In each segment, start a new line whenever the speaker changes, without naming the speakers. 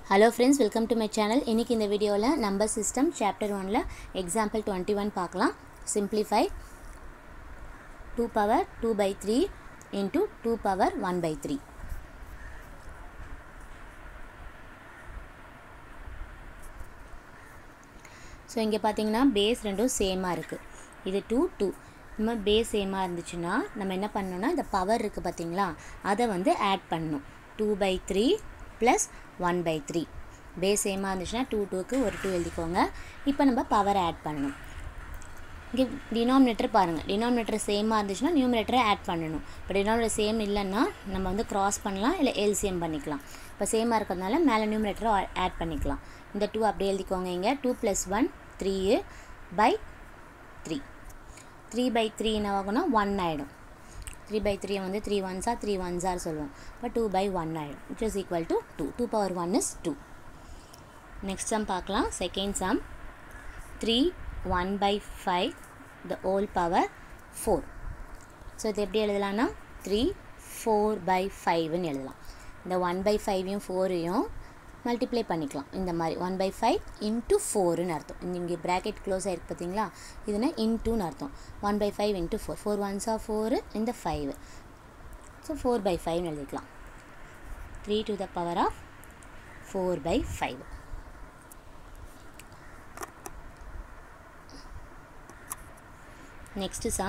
Hello friends, welcome to my channel. இன்னைக்கு இந்த வீடியோல number system chapter 1ல example 21 பார்க்கலாம். Simplify 2 power 2 by 3 into 2 power 1 by 3. So இங்க பாத்தீங்கன்னா base ரெண்டும் சேமா இருக்கு. இது 2 2. நம்ம base சேமா இருந்துச்சுனா நம்ம என்ன பண்ணனும்னா இந்த பவர் இருக்கு பாத்தீங்களா அத வந்து ஆட் பண்ணனும். 2 by 3 plus 1 by 3 base same இருந்துச்சுனா 2 2க்கு ஒரு 2 எழுதிக்கோங்க. இப்போ நம்ம பவர் ஆட் பண்ணனும். இங்க டினாமினேட்டர் பாருங்க. டினாமினேட்டர் சேமா இருந்துச்சுனா நியூமரேட்டரை ஆட் பண்ணனும். இப்போ டினாமினேட்டர் சேம் இல்லனா நம்ம வந்து கிராஸ் பண்ணலாம் இல்ல LCM பண்ணிக்கலாம். இப்போ சேமா இருக்கறதால மேல நியூமரேட்டரை ஆட் பண்ணிக்கலாம். இந்த 2 அப்படியே எழுதிக்கோங்க. இங்க 2 + 1 3 by 3 3 by 3 என்ன ஆகும்னா 1 ஆயிடும். 3 by 3 வந்து 3 ones are 3 ones are சொல்லுவோம். அப்ப 2 by 1 ஆயிடும். which is equal to 2. 2 power 1 is 2. Next sum பார்க்கலாம். Second sum 3 1 by 5 the whole power 4. So இது எப்படி எழுதலாம்னா 3 4 by 5 ன்னு எழுதலாம். இந்த 1 by 5 யும் 4 யும் மல்டிப்ளை பண்ணிக்கலாம். இந்த மாதிரி 1 by 5 into 4 ன்னு அர்த்தம். இங்க bracket க்ளோஸ் ஆயிருக்கு பாத்தீங்களா? இதுனா into ன்னு அர்த்தம். 1 by 5 into 4. 4 ones are 4 இந்த 5. So 4 by 5 ன்னு எழுதிக்கலாம். 3 to the power of 4 by 5. Next sum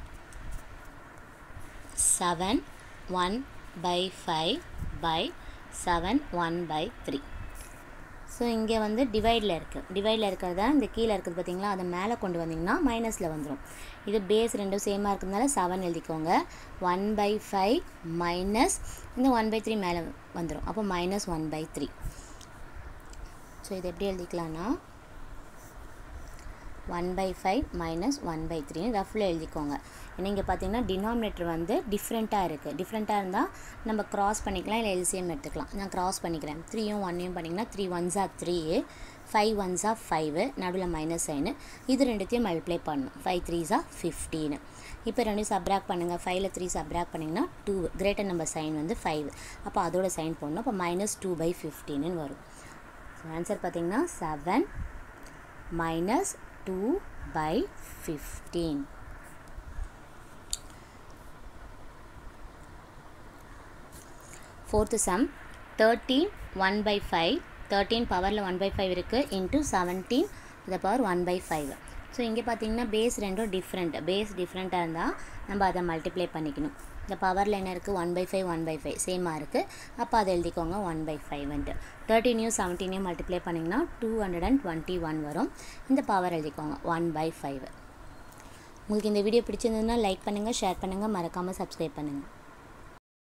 7 1 by 5 by 7 1 by 3. So இங்க வந்து டிவைட்ல இருக்கு. டிவைட்ல இருக்கறத இந்த கீழ இருக்குது பாத்தீங்களா? அத மேல கொண்டு வந்தீங்கன்னா மைனஸ்ல வந்துரும். இது பேஸ் ரெண்டும் சேமா இருக்குறதால 7 எழுதிக்கோங்க. 1 by 5 minus இந்த 1 by 3 மேல வந்துரும். அப்ப minus 1 by 3. So இது எப்படி எழுதிக்கலாம்னா 1 by 5 minus 1 by 3 ரஃப்ல எழுதிக்கோங்க. ஏன்னா இங்க பாத்தீங்கன்னா டினாமினேட்டர் வந்து டிஃபரண்டா இருக்கு. டிஃபரண்டா இருந்தா நம்ம கிராஸ் பண்ணிக்கலாம் இல்ல LCM எடுத்துக்கலாம். நான் கிராஸ் பண்ணிக்கிறேன். 3 யும் 1 யும் பண்ணீங்கன்னா 3 ones are 3 5 ones are 5 நடுவுல மைனஸ் சைன். இது ரெண்டுத்தையும் மல்டிப்ளை பண்ணனும். 5 3s are 15. இப்போ ரெண்டையும் சப்ட்ராக்ட் பண்ணுங்க. 5 ல 3 சப்ட்ராக்ட் பண்ணீங்கன்னா 2 கிரேட்டர் நம்பர் சைன் வந்து 5. அப்ப அதோட சைன் போடணும். அப்ப -2 by 15 ன்னு வரும். சோ ஆன்சர் பாத்தீங்கன்னா 7 minus 2 by 15. Fourth sum 13 1 by 5 13 பவர்ல 1 by 5 இருக்கு into 17 to the power 1 by 5. So இங்க பாத்தீங்கன்னா பேஸ் ரெண்டும் டிஃபரண்ட். பேஸ் டிஃபரண்டா இருந்தா நம்ம அத மல்டிப்ளை பண்ணிக்கணும். இந்த பவர்ல என்ன இருக்கு 1 by 5 1 by 5 சேமா இருக்கு. அப்ப அத எழுதிக்கோங்க 1 by 5 ன்னு. 13 யும் 17 யும் மல்டிப்ளை பண்ணீங்கன்னா 221 வரும். இந்த பவர் எழுதிக்கோங்க 1 by 5. உங்களுக்கு இந்த வீடியோ பிடிச்சிருந்தா லைக் பண்ணுங்க, ஷேர் பண்ணுங்க, மறக்காம Subscribe பண்ணுங்க.